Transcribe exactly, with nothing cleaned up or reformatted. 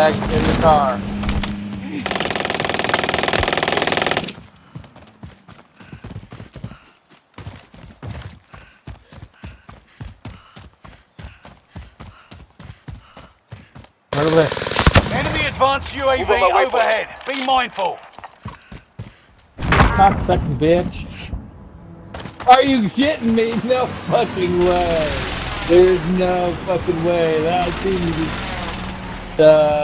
back in the car. Run away. Enemy advanced U A V overhead. Be mindful. Cocksucking bitch. Are you shitting me? No fucking way. There's no fucking way. That seems to be... Uh,